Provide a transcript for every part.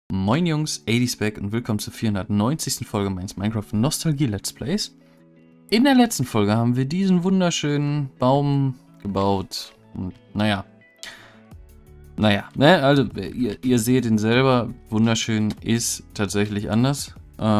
Moin Jungs, 80s back und willkommen zur 490. Folge meines Minecraft Nostalgie Let's Plays. In der letzten Folge haben wir diesen wunderschönen Baum gebaut und naja, also ihr seht ihn selber, wunderschön ist tatsächlich anders.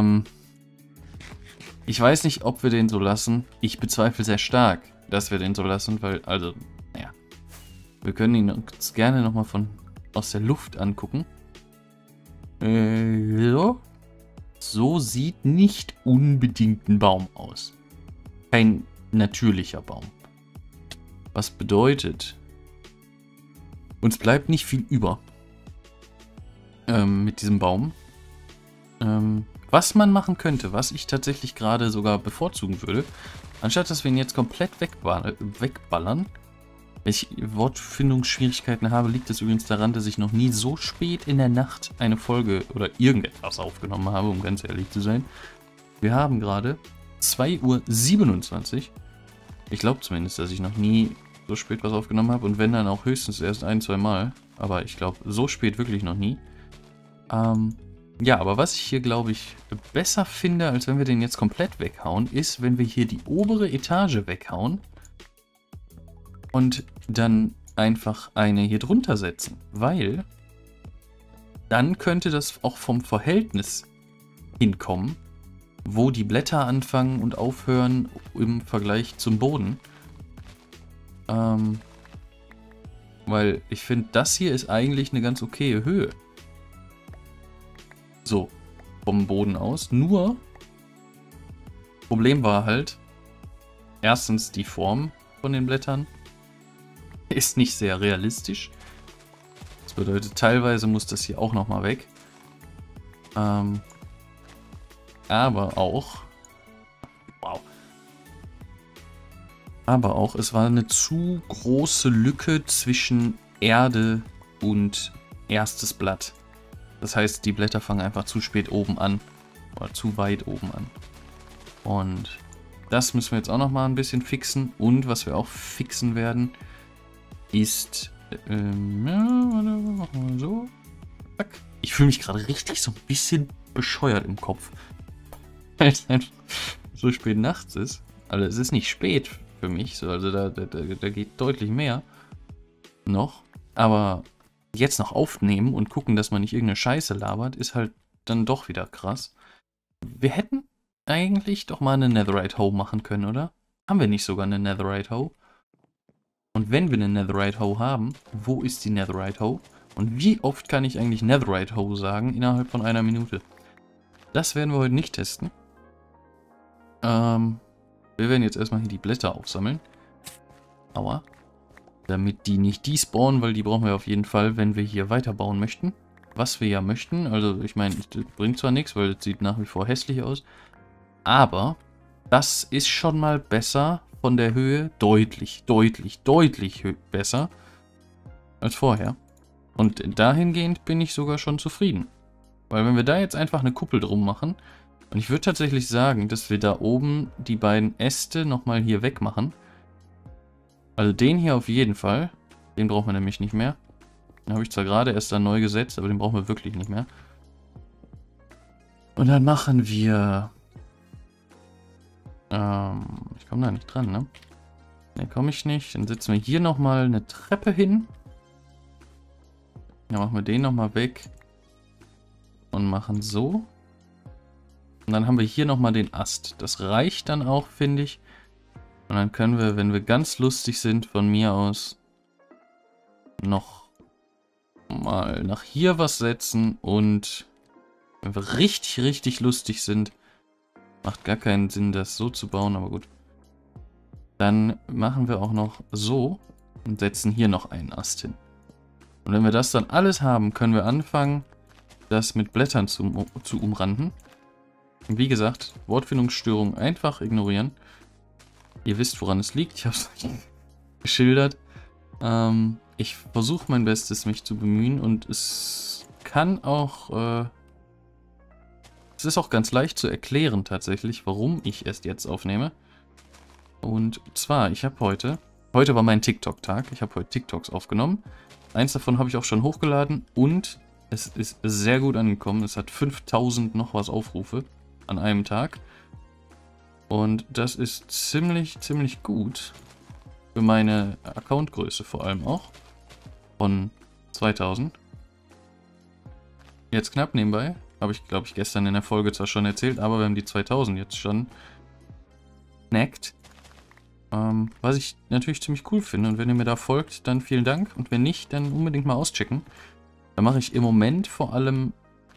Ich weiß nicht, ob wir den so lassen, ich bezweifle sehr stark, dass wir den so lassen, weil, naja, wir können ihn uns gerne nochmal aus der Luft angucken. So sieht nicht unbedingt ein Baum aus. Kein natürlicher Baum. Was bedeutet, uns bleibt nicht viel über mit diesem Baum. Was man machen könnte, was ich tatsächlich gerade sogar bevorzugen würde, anstatt dass wir ihn jetzt komplett wegballern. Wenn ich Wortfindungsschwierigkeiten habe, liegt es übrigens daran, dass ich noch nie so spät in der Nacht eine Folge oder irgendetwas aufgenommen habe, um ganz ehrlich zu sein. Wir haben gerade 2:27 Uhr. Ich glaube zumindest, dass ich noch nie so spät was aufgenommen habe und wenn dann auch höchstens erst ein-, zweimal. Aber ich glaube, so spät wirklich noch nie. Ja, aber was ich hier, glaube ich, besser finde, als wenn wir den jetzt komplett weghauen, ist, wenn wir hier die obere Etage weghauen und dann einfach eine hier drunter setzen, weil dann könnte das auch vom Verhältnis hinkommen, wo die Blätter anfangen und aufhören im Vergleich zum Boden. Weil ich finde, das hier ist eigentlich eine ganz okaye Höhe. So, vom Boden aus. Nur, Problem war halt, erstens die Form von den Blättern ist nicht sehr realistisch. Das bedeutet, teilweise muss das hier auch nochmal weg. Aber auch, es war eine zu große Lücke zwischen Erde und erstes Blatt. Das heißt, die Blätter fangen einfach zu spät oben an. Oder zu weit oben an. Und das müssen wir jetzt auch nochmal ein bisschen fixen. Und was wir auch fixen werden, ist, ja, machen wir mal so. Zack. Ich fühle mich gerade richtig so ein bisschen bescheuert im Kopf. Weil es einfach so spät nachts ist. Also es ist nicht spät für mich, so, also da geht deutlich mehr noch. Aber jetzt noch aufnehmen und gucken, dass man nicht irgendeine Scheiße labert, ist halt dann doch wieder krass. Wir hätten eigentlich doch mal eine Netherite Hoe machen können, oder? Haben wir nicht sogar eine Netherite Hoe? Und wenn wir eine Netherite Hoe haben, wo ist die Netherite Hoe? Und wie oft kann ich eigentlich Netherite Hoe sagen innerhalb von einer Minute? Das werden wir heute nicht testen. Wir werden jetzt erstmal hier die Blätter aufsammeln. Aua. Damit die nicht despawnen, weil die brauchen wir auf jeden Fall, wenn wir hier weiterbauen möchten. Was wir ja möchten. Also ich meine, das bringt zwar nichts, weil es sieht nach wie vor hässlich aus. Aber das ist schon mal besser von der Höhe. Deutlich besser als vorher. Und dahingehend bin ich sogar schon zufrieden. Weil wenn wir da jetzt einfach eine Kuppel drum machen, und ich würde tatsächlich sagen, dass wir da oben die beiden Äste nochmal hier wegmachen. Also den hier auf jeden Fall. Den brauchen wir nämlich nicht mehr. Den habe ich zwar gerade erst da neu gesetzt, aber den brauchen wir wirklich nicht mehr. Und dann machen wir... ich komme da nicht dran, ne? Ne, komme ich nicht. Dann setzen wir hier nochmal eine Treppe hin. Dann machen wir den nochmal weg. Und machen so. Und dann haben wir hier nochmal den Ast. Das reicht dann auch, finde ich. Und dann können wir, wenn wir ganz lustig sind, von mir aus noch mal nach hier was setzen. Und wenn wir richtig lustig sind, macht gar keinen Sinn, das so zu bauen, aber gut. Dann machen wir auch noch so und setzen hier noch einen Ast hin. Und wenn wir das dann alles haben, können wir anfangen, das mit Blättern zu umranden. Und wie gesagt, Wortfindungsstörung einfach ignorieren. Ihr wisst, woran es liegt. Ich habe es euch geschildert. Ich versuche mein Bestes, mich zu bemühen. Und es kann auch... es ist auch ganz leicht zu erklären tatsächlich, warum ich erst jetzt aufnehme. Und zwar, ich habe heute war mein TikTok-Tag. Ich habe heute TikToks aufgenommen. Eins davon habe ich auch schon hochgeladen. Und Es ist sehr gut angekommen. Es hat 5000 noch was Aufrufe an einem Tag. Und das ist ziemlich gut. Für meine Accountgröße vor allem auch. Von 2000. Jetzt knapp nebenbei. Habe ich, glaube ich, gestern in der Folge zwar schon erzählt, aber wir haben die 2000 jetzt schon knackt. Was ich natürlich ziemlich cool finde. Und wenn ihr mir da folgt, dann vielen Dank. Und wenn nicht, dann unbedingt mal auschecken. Da mache ich im Moment vor allem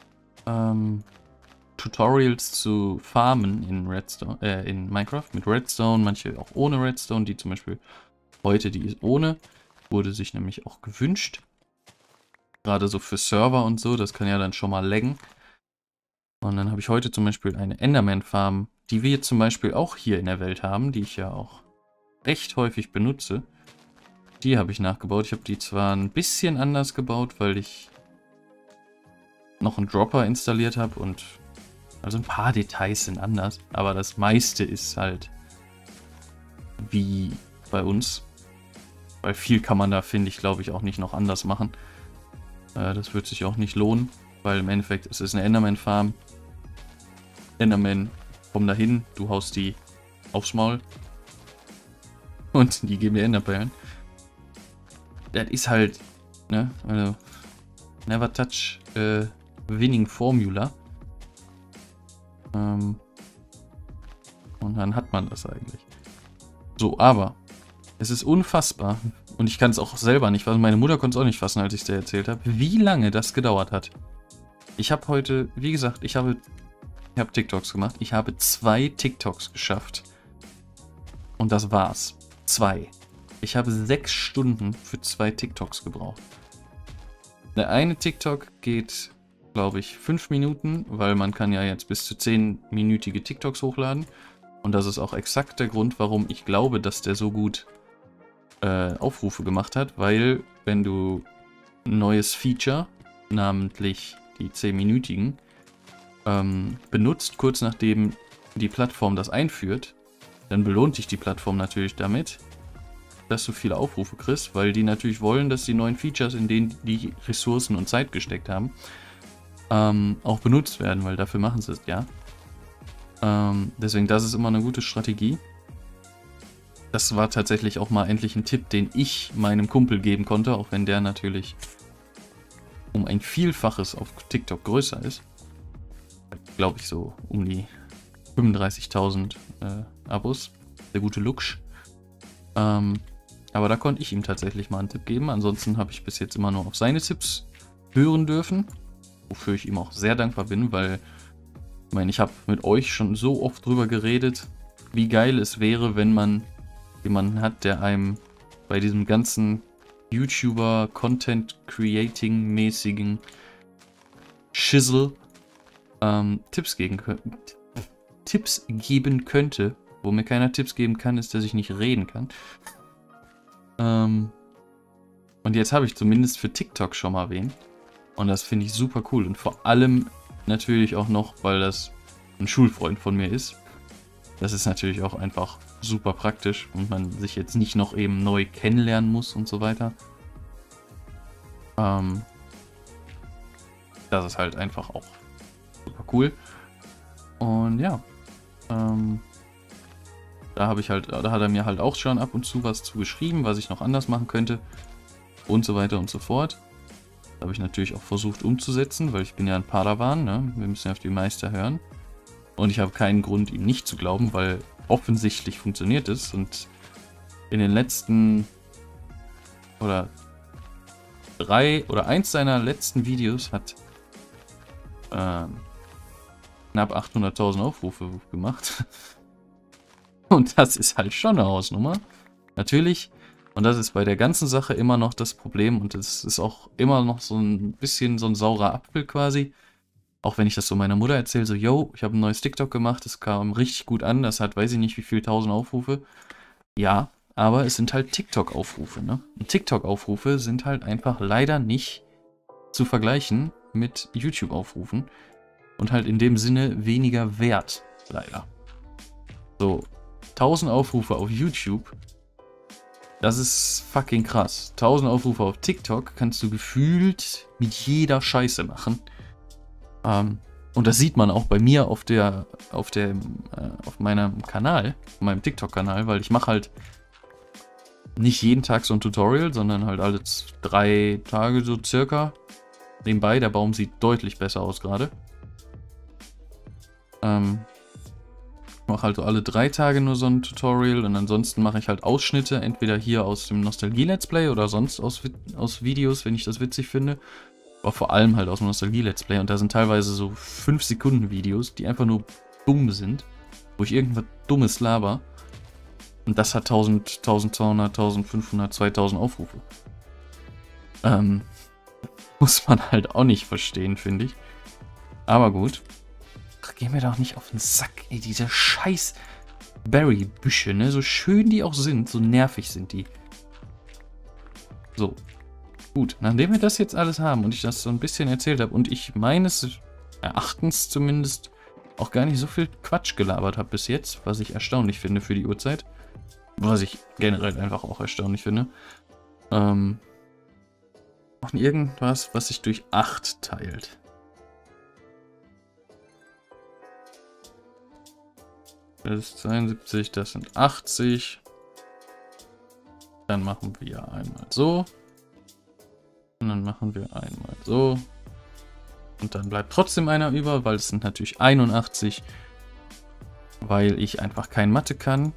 Tutorials zu Farmen in Redstone, in Minecraft mit Redstone, manche auch ohne Redstone, die zum Beispiel heute, die ist ohne, wurde sich nämlich auch gewünscht. Gerade so für Server und so, das kann ja dann schon mal laggen. Und dann habe ich heute zum Beispiel eine Enderman-Farm, die wir zum Beispiel auch hier in der Welt haben, die ich ja auch recht häufig benutze. Die habe ich nachgebaut. Ich habe die zwar ein bisschen anders gebaut, weil ich noch einen Dropper installiert habe und also ein paar Details sind anders, aber das meiste ist halt wie bei uns. Weil viel kann man da, finde ich, glaube ich, auch nicht noch anders machen. Das wird sich auch nicht lohnen, weil im Endeffekt es ist eine Enderman-Farm. Enderman kommen dahin, du haust die aufs Maul und die geben dir Enderperlen. Das ist halt, ne, also Never Touch Winning Formula. Und dann hat man das eigentlich. So, aber es ist unfassbar. Und ich kann es auch selber nicht fassen. Meine Mutter konnte es auch nicht fassen, als ich es dir erzählt habe, wie lange das gedauert hat. Ich habe heute, wie gesagt, ich habe TikToks gemacht. Ich habe 2 TikToks geschafft. Und das war's. 2. Ich habe 6 Stunden für 2 TikToks gebraucht. Der eine TikTok geht, glaube ich, 5 Minuten, weil man kann ja jetzt bis zu 10-minütige TikToks hochladen. Und das ist auch exakt der Grund, warum ich glaube, dass der so gut Aufrufe gemacht hat, weil wenn du ein neues Feature, namentlich die 10-minütigen, benutzt, kurz nachdem die Plattform das einführt, dann belohnt dich die Plattform natürlich damit, dass du viele Aufrufe kriegst, weil die natürlich wollen, dass die neuen Features, in denen die Ressourcen und Zeit gesteckt haben, auch benutzt werden, weil dafür machen sie es ja. Deswegen, das ist immer eine gute Strategie. Das war tatsächlich auch mal endlich ein Tipp, den ich meinem Kumpel geben konnte, auch wenn der natürlich um ein Vielfaches auf TikTok größer ist. Glaube ich so um die 35.000 Abos. Der gute Luksch. Aber da konnte ich ihm tatsächlich mal einen Tipp geben. Ansonsten habe ich bis jetzt immer nur auf seine Tipps hören dürfen. Wofür ich ihm auch sehr dankbar bin, weil ich meine, ich habe mit euch schon so oft drüber geredet, wie geil es wäre, wenn man jemanden hat, der einem bei diesem ganzen YouTuber, Content-Creating-mäßigen Schissel Tipps geben könnte. Wo mir keiner Tipps geben kann, ist, dass ich nicht reden kann. Und jetzt habe ich zumindest für TikTok schon mal wen. Und das finde ich super cool. Und vor allem natürlich auch noch, weil das ein Schulfreund von mir ist. Das ist natürlich auch einfach super praktisch und man sich jetzt nicht noch eben neu kennenlernen muss und so weiter. Das ist halt einfach auch super cool. Und ja, da hat er mir halt auch schon ab und zu was zu geschrieben, was ich noch anders machen könnte und so weiter und so fort. Das habe ich natürlich auch versucht umzusetzen, weil ich bin ja ein Padawan, ne? Wir müssen ja auf die Meister hören. Und ich habe keinen Grund, ihm nicht zu glauben, weil offensichtlich funktioniert es. Und in den letzten oder 3 oder 1 seiner letzten Videos hat knapp 800.000 Aufrufe gemacht. Und das ist halt schon eine Hausnummer. Natürlich. Und das ist bei der ganzen Sache immer noch das Problem. Und es ist auch immer noch so ein bisschen so ein saurer Apfel quasi. Auch wenn ich das so meiner Mutter erzähle, so, yo, ich habe ein neues TikTok gemacht, das kam richtig gut an, das hat, weiß ich nicht, wie viel 1000 Aufrufe. Ja, aber es sind halt TikTok-Aufrufe, ne? Und TikTok-Aufrufe sind halt einfach leider nicht zu vergleichen mit YouTube-Aufrufen. Und halt in dem Sinne weniger wert, leider. So, 1000 Aufrufe auf YouTube Das ist fucking krass. 1000 Aufrufe auf TikTok kannst du gefühlt mit jeder Scheiße machen. Und das sieht man auch bei mir auf meinem Kanal, auf meinem TikTok-Kanal, weil ich mache halt nicht jeden Tag so ein Tutorial, sondern halt alle 3 Tage so circa. Nebenbei, der Baum sieht deutlich besser aus gerade. Ich mache halt so alle 3 Tage nur so ein Tutorial und ansonsten mache ich halt Ausschnitte, entweder hier aus dem Nostalgie-Let's Play oder sonst aus Videos, wenn ich das witzig finde. Aber vor allem halt aus dem Nostalgie-Let's Play und da sind teilweise so 5-Sekunden-Videos, die einfach nur dumm sind, wo ich irgendwas Dummes laber. Und das hat 1000, 1200, 1500, 2000 Aufrufe. Muss man halt auch nicht verstehen, finde ich. Aber gut. Ach, geh mir doch nicht auf den Sack, ey, diese scheiß Berry-Büsche, ne? So schön die auch sind, so nervig sind die. So. Gut, nachdem wir das jetzt alles haben und ich das so ein bisschen erzählt habe und ich meines Erachtens zumindest auch gar nicht so viel Quatsch gelabert habe bis jetzt, was ich erstaunlich finde für die Uhrzeit. Was ich generell einfach auch erstaunlich finde. Machen irgendwas, was sich durch 8 teilt. Das ist 72, das sind 80. Dann machen wir einmal so. Und dann machen wir einmal so. Und dann bleibt trotzdem einer über, weil es sind natürlich 81. Weil ich einfach kein Mathe kann.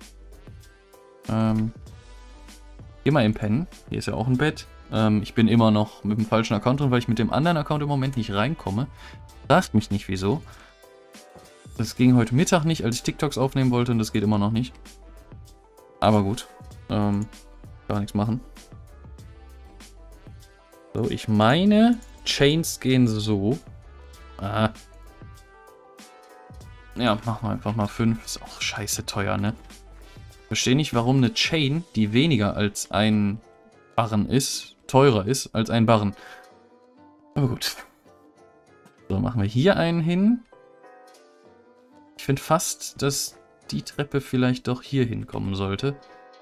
Immer im Pennen. Hier ist ja auch ein Bett. Ich bin immer noch mit dem falschen Account drin, weil ich mit dem anderen Account im Moment nicht reinkomme. Fragt mich nicht wieso. Das ging heute Mittag nicht, als ich TikToks aufnehmen wollte und das geht immer noch nicht. Aber gut. Gar nichts machen. So, ich meine, Chains gehen so. Ja, machen wir einfach mal 5. Ist auch scheiße teuer, ne? Verstehe nicht, warum eine Chain, die weniger als ein Barren ist, teurer ist als ein Barren. Aber gut. So, machen wir hier einen hin. Ich finde fast, dass die Treppe vielleicht doch hier hinkommen sollte.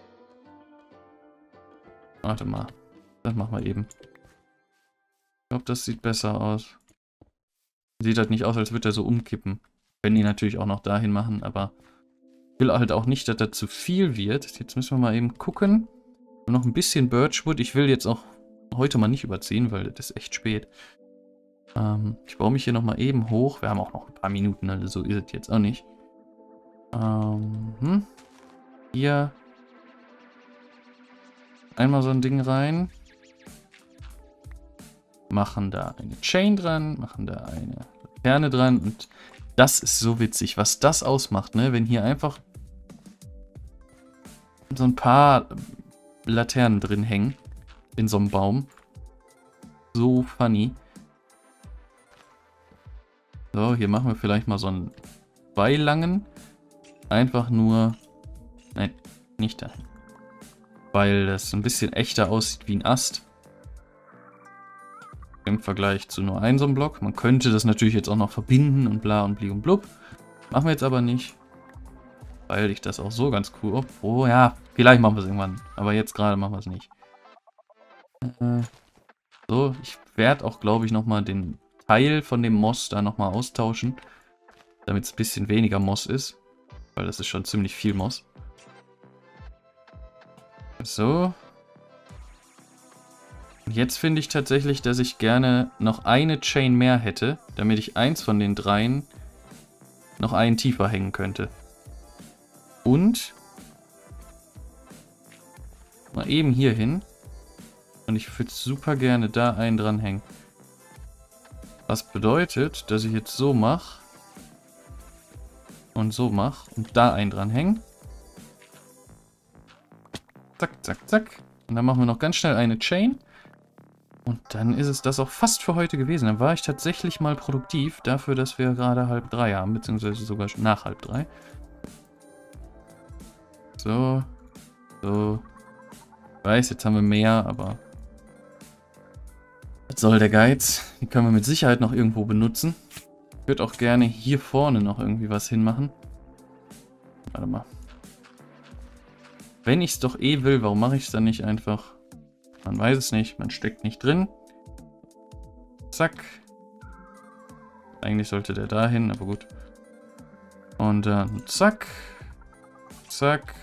Warte mal. Das machen wir eben. Ich glaube, das sieht besser aus. Sieht halt nicht aus, als würde er so umkippen. Wenn die natürlich auch noch dahin machen, aber ich will halt auch nicht, dass das zu viel wird. Jetzt müssen wir mal eben gucken. Noch ein bisschen Birchwood. Ich will jetzt auch heute mal nicht überziehen, weil das ist echt spät. Ich baue mich hier nochmal eben hoch. Wir haben auch noch ein paar Minuten, also so ist es jetzt auch nicht. Hier einmal so ein Ding rein. Machen da eine Chain dran, machen da eine Laterne dran und das ist so witzig, was das ausmacht, ne? Wenn hier einfach so ein paar Laternen drin hängen in so einem Baum. So funny. So, hier machen wir vielleicht mal so einen beilangen. Einfach nur... Nein, nicht dahin. Weil das ein bisschen echter aussieht wie ein Ast. Im Vergleich zu nur einem so einem Block. Man könnte das natürlich jetzt auch noch verbinden und bla und bli und blub. Machen wir jetzt aber nicht. Weil ich das auch so ganz cool... Oh ja, vielleicht machen wir es irgendwann. Aber jetzt gerade machen wir es nicht. So, ich werde auch, glaube ich, nochmal den Teil von dem Moss da nochmal austauschen. Damit es ein bisschen weniger Moss ist. Weil das ist schon ziemlich viel Moss. So. Und jetzt finde ich tatsächlich, dass ich gerne noch eine Chain mehr hätte, damit ich eins von den dreien noch einen tiefer hängen könnte. Und mal eben hier hin. Und ich würde super gerne da einen dran hängen. Was bedeutet, dass ich jetzt so mache. Und so mache. Und da einen dran hängen. Zack, zack, zack. Und dann machen wir noch ganz schnell eine Chain. Und dann ist es das auch fast für heute gewesen. Dann war ich tatsächlich mal produktiv dafür, dass wir gerade 2:30 haben, beziehungsweise sogar nach 2:30. So. So. Ich weiß, jetzt haben wir mehr, aber... Was soll der Geiz? Die können wir mit Sicherheit noch irgendwo benutzen. Ich würde auch gerne hier vorne noch irgendwie was hinmachen. Warte mal. Wenn ich es doch eh will, warum mache ich es dann nicht einfach? Man weiß es nicht, man steckt nicht drin. Zack. Eigentlich sollte der da hin, aber gut. Und dann zack. Zack.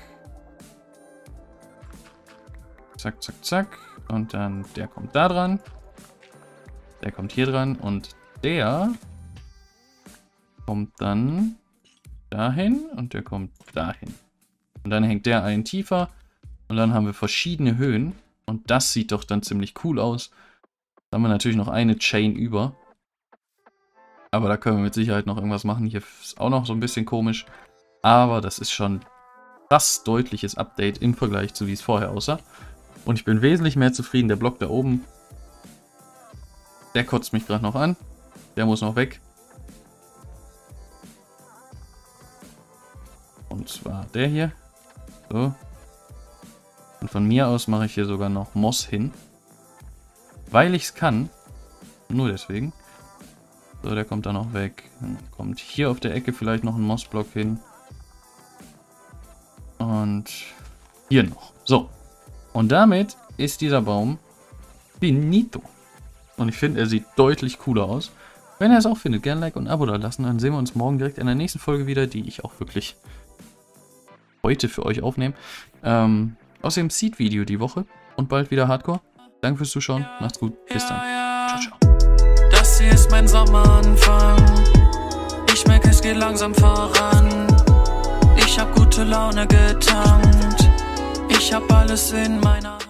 Zack, zack, zack. Und dann der kommt da dran. Der kommt hier dran. Und der kommt dann dahin. Und der kommt dahin. Und dann hängt der einen tiefer. Und dann haben wir verschiedene Höhen. Und das sieht doch dann ziemlich cool aus. Da haben wir natürlich noch eine Chain über. Aber da können wir mit Sicherheit noch irgendwas machen. Hier ist auch noch so ein bisschen komisch. Aber das ist schon krass deutliches Update im Vergleich zu wie es vorher aussah. Und ich bin wesentlich mehr zufrieden. Der Block da oben, der kotzt mich gerade noch an. Der muss noch weg. Und zwar der hier. So. Und von mir aus mache ich hier sogar noch Moss hin. Weil ich es kann. Nur deswegen. So, der kommt dann noch weg. Dann kommt hier auf der Ecke vielleicht noch ein Mossblock hin. Und hier noch. So. Und damit ist dieser Baum finito. Und ich finde, er sieht deutlich cooler aus. Wenn ihr es auch findet, gerne ein Like und ein Abo da lassen. Dann sehen wir uns morgen direkt in der nächsten Folge wieder, die ich auch wirklich heute für euch aufnehme. Außerdem Seed-Video die Woche und bald wieder Hardcore. Danke fürs Zuschauen. Macht's gut. Bis dann. Ciao, ciao. Das hier ist mein Sommeranfang. Ich merke, es geht langsam voran. Ich hab gute Laune getankt. Ich hab alles in meiner